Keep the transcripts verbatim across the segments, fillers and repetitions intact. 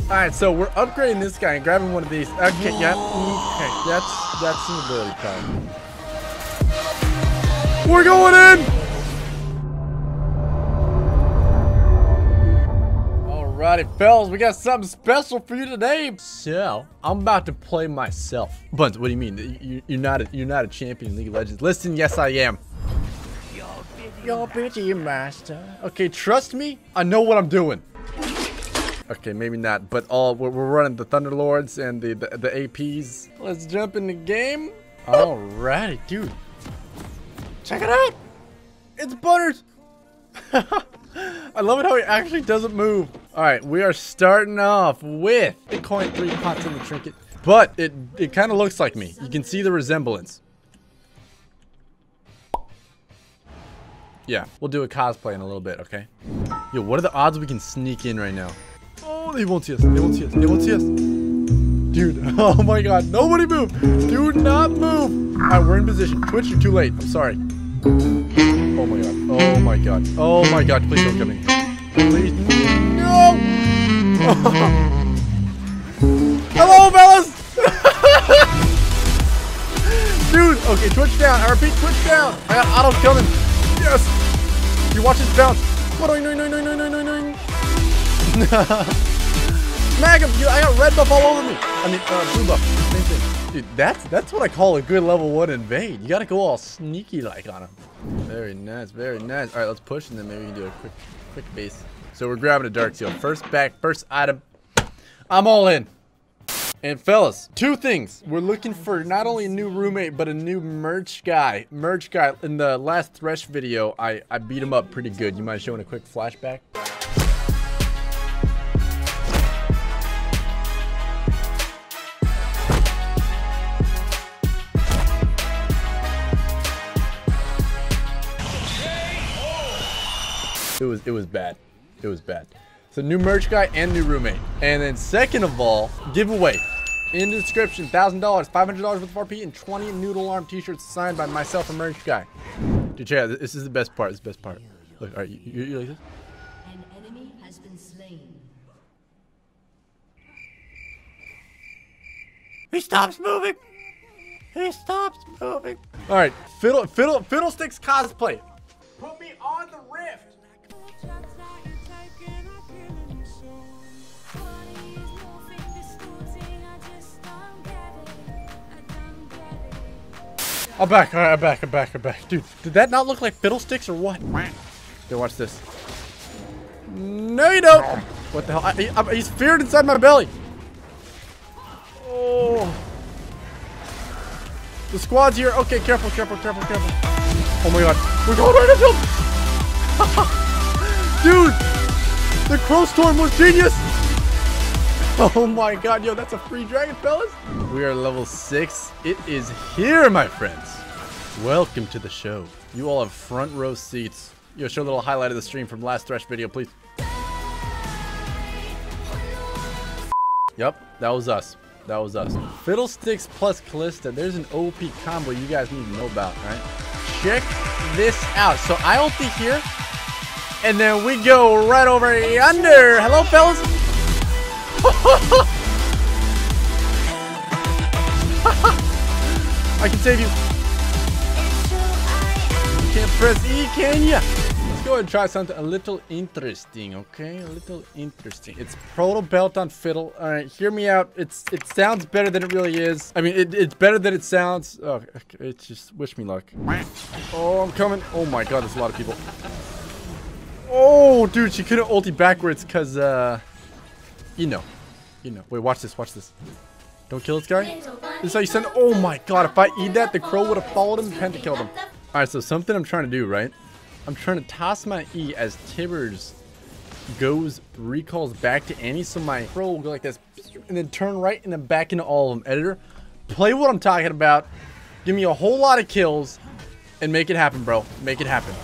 Alright, so we're upgrading this guy and grabbing one of these. Okay, yeah. Okay, that's that's an ability problem. We're going in! Alrighty, fellas, we got something special for you today. So, I'm about to play myself. Buns, what do you mean? You, you're not a, you're not a champion in League of Legends. Listen, yes I am. Your bitchy master. Okay, trust me, I know what I'm doing. Okay, maybe not, but all we're, we're running the Thunderlords and the, the the A Ps. Let's jump in the game. Alrighty, dude. Check it out. It's Butters. I love it how he actually doesn't move. All right, we are starting off with Bitcoin three pots in the trinket, but it it kind of looks like me. You can see the resemblance. Yeah, we'll do a cosplay in a little bit, okay? Yo, what are the odds we can sneak in right now? Oh, they won't see us. They won't see us. They won't see us. Dude, oh my god. Nobody move. Do not move. All right, we're in position. Twitch, you're too late. I'm sorry. Oh my god. Oh my god. Oh my god. Please don't come in. Please. No. Hello, fellas. Dude, okay, Twitch down. I repeat, Twitch down. I got autos coming. Yes. You watch this bounce. No, no, no, no, no, no, no, no. Smack him! I got red buff all over me. I mean, uh, blue buff. Same thing. Dude, that's that's what I call a good level one invade. You gotta go all sneaky like on him. Very nice, very nice. All right, let's push and then maybe we can do a quick, quick base. So we're grabbing a dark seal. First back, first item. I'm all in. And fellas, two things. We're looking for not only a new roommate, but a new merch guy. Merch guy. In the last Thresh video, I I beat him up pretty good. You mind showing a quick flashback? It was it was bad. It was bad. So new merch guy and new roommate. And then second of all, giveaway. In the description, one thousand dollars, five hundred dollars worth of R P, and twenty Noodle Arm t-shirts signed by myself, a merch guy. Dude, check out, this is the best part. This is the best part. Look, all right, you, you, you like this? An enemy has been slain. He stops moving. He stops moving. All right, fiddle, fiddle, fiddlesticks cosplay. Put me on the rift. I'm back, alright, I'm back, I'm back, I'm back. Dude, did that not look like fiddlesticks or what? Okay, watch this. No, you don't! What the hell? I, I, he's feared inside my belly! Oh. The squad's here. Okay, careful, careful, careful, careful. Oh my god. We're going right into him! Dude! The Crow Storm was genius! Oh my god, yo, that's a free dragon, fellas. We are level six. It is here, my friends. Welcome to the show. You all have front row seats. Yo, show a little highlight of the stream from last Thresh video, please. Yep, that was us. That was us. Fiddlesticks plus Kalista. There's an O P combo you guys need to know about, right? Check this out. So I ulti here, and then we go right over yonder. Hello, fellas. I can save you. You can't press E, can ya? Let's go ahead and try something a little interesting, okay? A little interesting. It's Proto Belt on Fiddle. All right, hear me out. It's it sounds better than it really is. I mean, it, it's better than it sounds. Oh, it's just wish me luck. Oh, I'm coming. Oh my god, there's a lot of people. Oh, dude, she couldn't ulti backwards because, uh... You know. You know. Wait, watch this. Watch this. Don't kill this guy. This is how you send... Oh my god. If I eat that, the crow would have followed him and penta-killed him. Alright, so something I'm trying to do, right? I'm trying to toss my E as Tibbers goes, recalls back to Annie. So my crow will go like this. And then turn right and then back into all of them. Editor, play what I'm talking about. Give me a whole lot of kills. And make it happen, bro. Make it happen.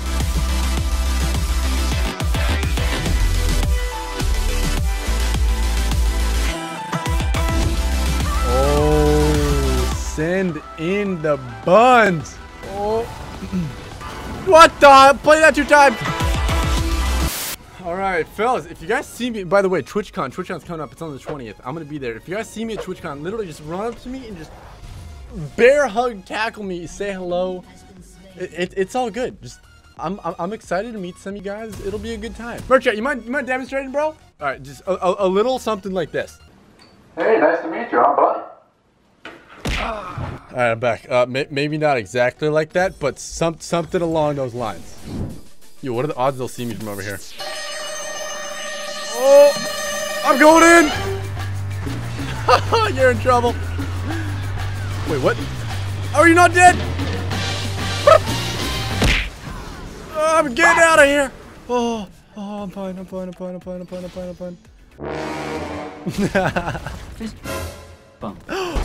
Send in the buns. Oh. What the? Play that two times. All right, fellas, if you guys see me, by the way, TwitchCon, TwitchCon's coming up. It's on the twentieth. I'm going to be there. If you guys see me at TwitchCon, literally just run up to me and just bear hug, tackle me, say hello. It, it, it's all good. Just, I'm, I'm, I'm excited to meet some of you guys. It'll be a good time. Merchat, you mind, you mind demonstrating, bro? All right, just a, a, a little something like this. Hey, nice to meet you. I'm Buddy. All right, I'm back. Uh, may, maybe not exactly like that, but some, something along those lines. Yo, what are the odds they'll see me from over here? Oh, I'm going in. You're in trouble. Wait, what? Oh, are you not dead? Oh, I'm getting out of here. Oh, oh, I'm fine. I'm fine. I'm fine. I'm fine. I'm fine. I'm fine. I'm fine. Fist bump.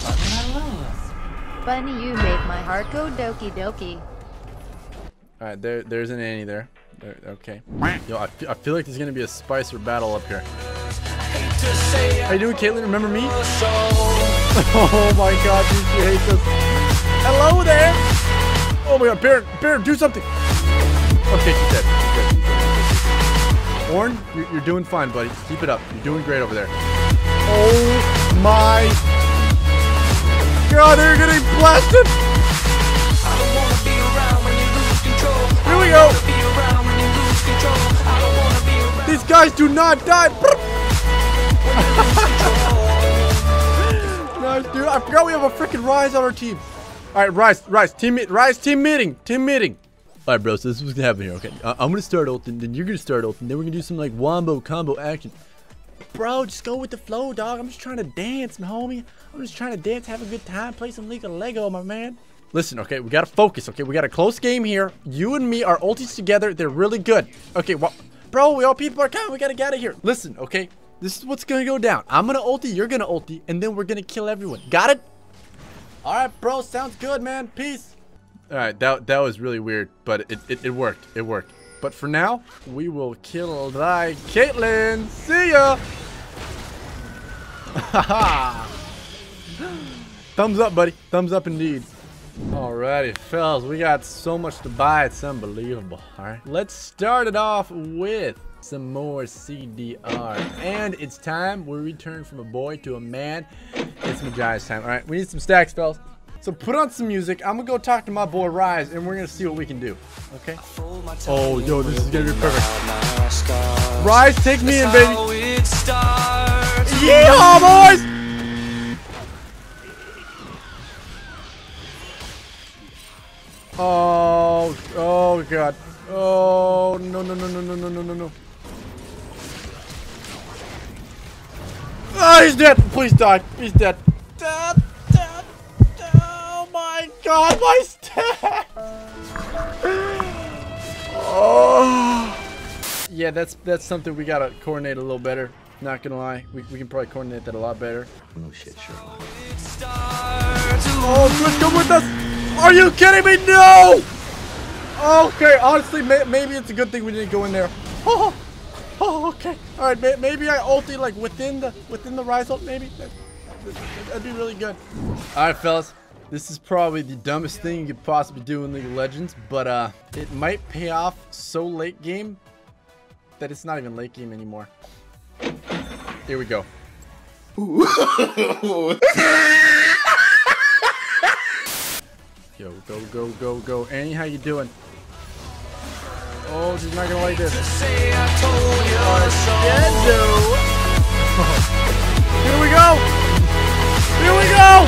Bunny, you make my heart go doki doki. All right, there, there's an Annie there. there okay. Yo, I, I feel like there's gonna be a Spicer battle up here. How you doing, Caitlin? Remember me? Oh my God, dude, she hates us. Hello there. Oh my God, Bear, Bear, do something. Okay, she's dead. She's dead. She's dead. Orn, you're, you're doing fine, buddy. Keep it up. You're doing great over there. Oh my God, they're getting blasted. Here we go. These guys do not die. Nice, dude. I forgot we have a freaking Rise on our team. All right, Rise, Rise, team, Rise, team meeting, team meeting. All right, bro. So this is what's gonna happen here. Okay, uh, I'm gonna start ulting, then you're gonna start ulting, then we're gonna do some like wombo combo action. Bro, just go with the flow, dog. I'm just trying to dance, my homie. I'm just trying to dance, have a good time, play some League of Lego, my man. Listen, okay, we gotta focus, okay? We got a close game here. You and me, our ultis together, they're really good. Okay, well, bro, we all people are coming. We gotta get out of here. Listen, okay? This is what's gonna go down. I'm gonna ulti, you're gonna ulti, and then we're gonna kill everyone. Got it? All right, bro, sounds good, man. Peace. All right, that, that was really weird, but it, it, it worked. It worked. But for now, we will kill thy Caitlyn. See ya. Haha. Thumbs up, buddy. Thumbs up indeed. Alrighty, fellas, we got so much to buy, it's unbelievable. Alright, let's start it off with some more C D R. And it's time we return from a boy to a man. It's Majai's time. Alright, we need some stacks, fellas. So put on some music. I'm gonna go talk to my boy Rise, and we're gonna see what we can do. Okay? Oh, yo, this is gonna be perfect. Rise, take me in, baby. Yeehaw, boys! Oh, oh God. Oh, no, no, no, no, no, no, no, no, no. Oh, he's dead. Please die. He's dead. Dead, dead, dead. Oh my God, my stat. Oh. Yeah, that's that's something we gotta coordinate a little better. Not gonna lie, we, we can probably coordinate that a lot better. No shit, Sherlock. Oh, Twitch, come with us! Are you kidding me? No! Okay, honestly, may maybe it's a good thing we didn't go in there. Oh, oh okay. All right, may maybe I ulti like within the within the Rise ult. Maybe that, that'd be really good. All right, fellas, this is probably the dumbest thing you could possibly do in League of Legends, but uh, it might pay off so late game that it's not even late game anymore. Here we go. Yo, go, go, go, go. Annie, how you doing? Oh, she's not gonna like this. Argendo. Here we go. Here we go.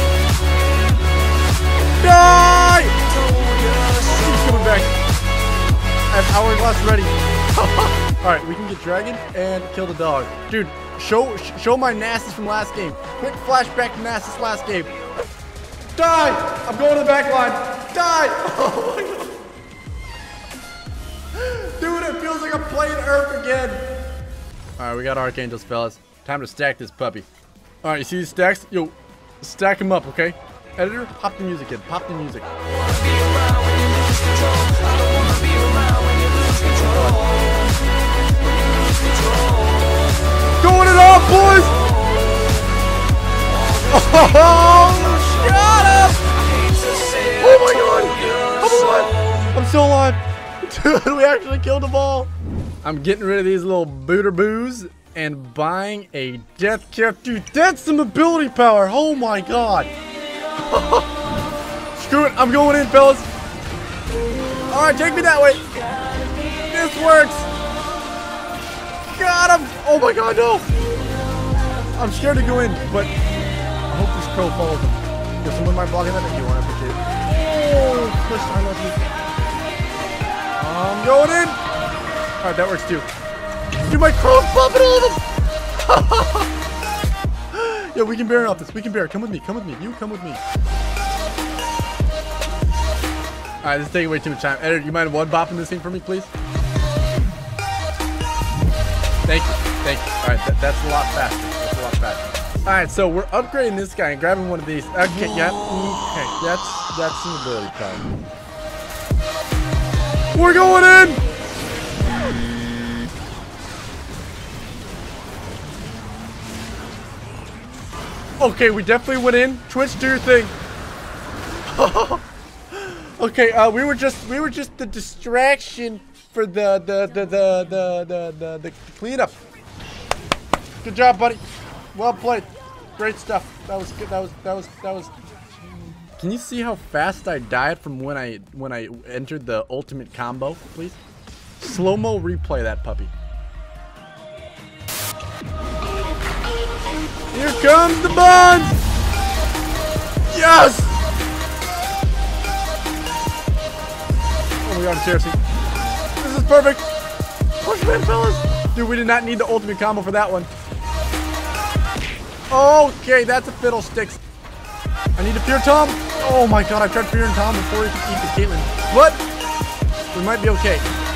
Die. She's coming back. I have hourglass ready. All right, we can get dragon and kill the dog. Dude, show sh show my Nasus from last game. Quick flashback to Nasus last game. Die! I'm going to the back line. Die! Oh my God. Dude, it feels like I'm playing Earth again. All right, we got Archangels, fellas. Time to stack this puppy. All right, you see these stacks? Yo, stack them up, okay? Editor, pop the music in. Pop the music. Going it off, boys! Oh, shut up! Oh my God! I'm alive! I'm so alive! Dude, we actually killed them all! I'm getting rid of these little booter boos and buying a death cap. Dude, that's some ability power. Oh my god. Screw it. I'm going in, fellas. All right, take me that way. This works. Got him. Oh my god, no. I'm scared to go in, but I hope this crow follows him. If someone might blocking that, you want to appreciate it. Oh, push. I love you. I'm going in. All right, that works too. Dude, my crow's bumping all of them. Yeah, we can bear off this. We can bear. Come with me. Come with me. You come with me. All right, this is taking way too much time. Editor, you mind one bopping this thing for me, please? Thank you. Thank you. All right, that, that's a lot faster. That's a lot faster. All right, so we're upgrading this guy and grabbing one of these. Okay, yeah. Okay, that's that's an ability card. We're going in. Okay, we definitely went in. Twitch, do your thing. Okay, uh, we were just we were just the distraction for the the the the the the, the, the cleanup. Good job, buddy. Well played. Great stuff. That was good. That was that was that was. Can you see how fast I died from when I when I entered the ultimate combo, please? Slow-mo replay that puppy. Here comes the buns! Yes! Oh my god, seriously. This is perfect. Push me in, fellas. Dude, we did not need the ultimate combo for that one. Okay, that's a fiddlesticks. I need a Fear Tom. Oh my god, I tried Fear and Tom before he could eat the Caitlyn. But we might be okay.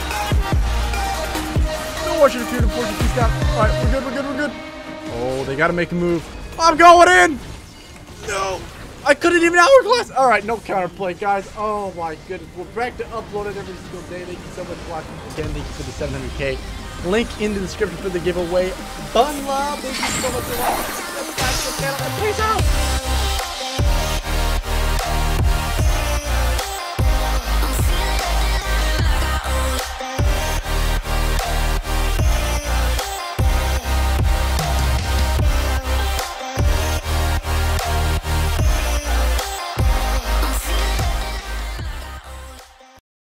Don't want you to Fear to force your piece down. Alright, we're good, we're good, we're good. Oh, they gotta make a move. I'm going in! No! I couldn't even hourglass! Alright, no counterplay, guys. Oh my goodness. We're back to upload it every single day. Thank you so much for watching. Again, thank you for the seven hundred K. Link in the description for the giveaway. Bun love. Thank you so much for watching. Subscribe to the channel and peace out!